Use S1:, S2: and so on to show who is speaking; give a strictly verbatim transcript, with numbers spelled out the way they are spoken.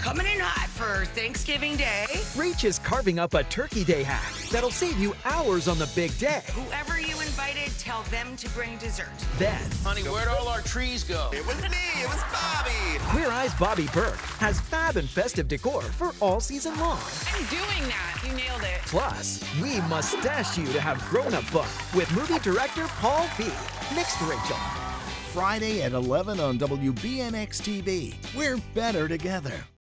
S1: Coming in hot for Thanksgiving Day.
S2: Rach is carving up a Turkey Day hack that'll save you hours on the big day.
S1: Whoever you invited, tell them to bring dessert.
S2: Then,
S3: honey, where'd all our trees go?
S4: It was me, it was Bobby.
S2: Queer Eye's Bobby Berk has fab and festive decor for all season long.
S5: I'm doing that. You nailed it.
S2: Plus, we mustache you to have grown-up fun with movie director Paul Feig. Next to Rachael.
S6: Friday at eleven on W B N X T V. We're better together.